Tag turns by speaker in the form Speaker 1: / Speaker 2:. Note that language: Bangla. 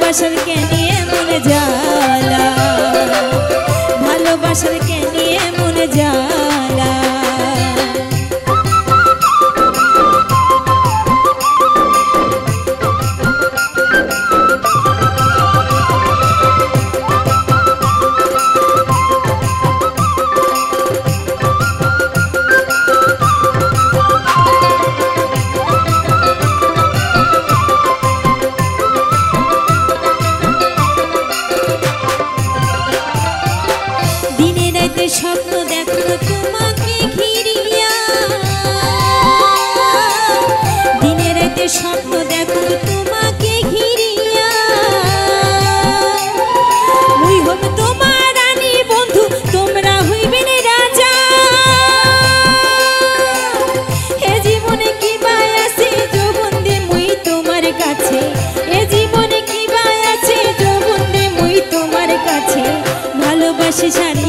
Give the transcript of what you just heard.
Speaker 1: ভালোবাসার কেনে মনে জ্বালা, ভালোবাসার কেনে মনে জ্বালা। স্বপ্ন দেখো তোমাকে ঘিরিয়া, দিনে রাতে স্বপ্ন দেখো তোমাকে ঘিরিয়া। মুই হব তোমার রানী বন্ধু, তোমরা হইবেন রাজা। এ জীবনে কি বাই আছে যৌবন দে মুই তোমার কাছে, এ জীবনে কি বাই আছে যৌবন দে মুই তোমার কাছে। ভালোবাসি সারি